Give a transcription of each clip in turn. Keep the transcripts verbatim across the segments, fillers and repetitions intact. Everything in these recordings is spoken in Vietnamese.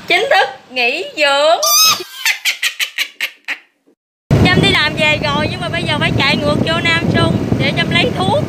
chính thức nghỉ dưỡng. Trâm đi làm về rồi nhưng mà bây giờ phải chạy ngược vô Nam Trung để Trâm lấy thuốc.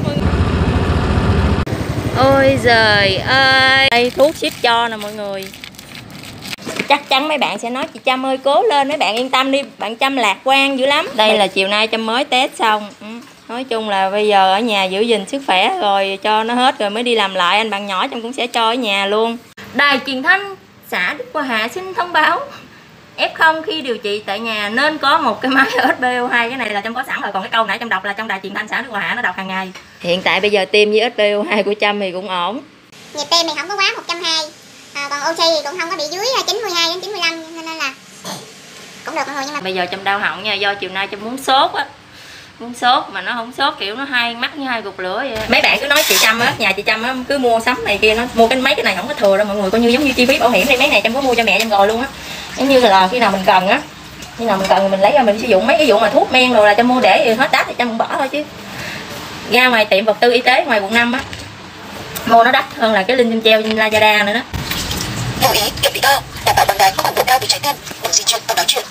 Ôi giời ơi, đây thuốc ship cho nè mọi người. Chắc chắn mấy bạn sẽ nói chị Trâm ơi cố lên, mấy bạn yên tâm đi, bạn Trâm lạc quan dữ lắm. Đây là chiều nay Trâm mới test xong. ừ. Nói chung là bây giờ ở nhà giữ gìn sức khỏe rồi cho nó hết rồi mới đi làm lại. Anh bạn nhỏ Trâm cũng sẽ cho ở nhà luôn. Đài truyền thanh xã Đức Hòa Hạ xin thông báo ép không khi điều trị tại nhà nên có một cái máy ét pê o hai. Cái này là Trâm có sẵn rồi, còn cái câu nãy Trâm đọc là trong đài truyền thanh xã Đức Hòa Hạ nó đọc hàng ngày. Hiện tại bây giờ tiêm với ét pê o hai của Trâm thì cũng ổn. Nhịp tim thì không có quá một trăm hai mươi, à, còn oxy thì cũng không có bị dưới chín mươi hai đến chín mươi lăm nên là cũng được mọi người. Nhưng mà bây giờ Trâm đau họng nha, do chiều nay Trâm muốn sốt á, muốn sốt mà nó không sốt, kiểu nó hai mắt như hai cục lửa vậy. Mấy bạn cứ nói chị Trâm á, nhà chị Trâm á cứ mua sắm này kia, nó mua cái mấy cái này không có thừa đâu mọi người, coi như giống như chi phí bảo hiểm đi. Mấy này Trâm có mua cho mẹ Trâm rồi luôn á, giống như là khi nào mình cần á, khi nào mình cần thì mình lấy ra mình sử dụng. Mấy cái vụ mà thuốc men rồi là Trâm mua để hết đắt thì Trâm cũng bỏ thôi, chứ ra ngoài tiệm vật tư y tế ngoài quận năm á mua nó đắt hơn là cái linh Trâm treo trên Lazada nữa đó. Lưu ý, kiểm bị cao, đảm bảo bằng đài không độ cao bị cháy thân, đừng di chuyển và nói chuyện.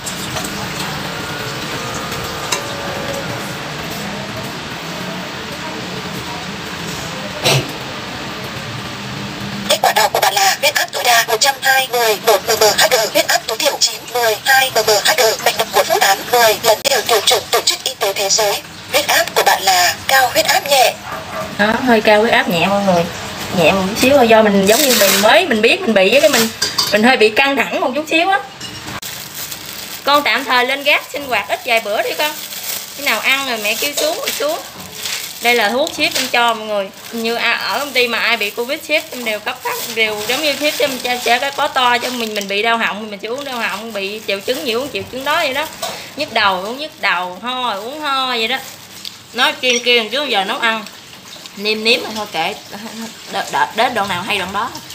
Kết quả đo của bạn là huyết áp tối đa một trăm hai mươi, một mmHg, huyết áp tối thiểu chín mươi, hai mmHg, mạch đập của phút tám mươi lần đều tiêu chuẩn tổ chức y tế thế giới. Huyết áp của bạn là cao huyết áp nhẹ. Đó, hơi cao huyết áp nhẹ mọi người, nhẹ một chút xíu thôi, do mình giống như mình mới mình biết mình bị cái mình mình hơi bị căng thẳng một chút xíu á. Con tạm thời lên gác sinh hoạt ít vài bữa đi con, khi nào ăn rồi mẹ kêu xuống rồi xuống. Đây là thuốc ship em cho mọi người, như ở công ty mà ai bị Covid ship em đều cấp phát, đều giống như ship em sẽ có to cho mình. Mình bị đau họng mình sẽ uống đau họng, bị triệu chứng gì uống triệu chứng đó vậy đó, nhức đầu uống nhức đầu, ho uống ho vậy đó. Nói chuyên kia trước giờ nấu ăn nêm nếm thôi kệ, đến đoạn nào hay đoạn đó.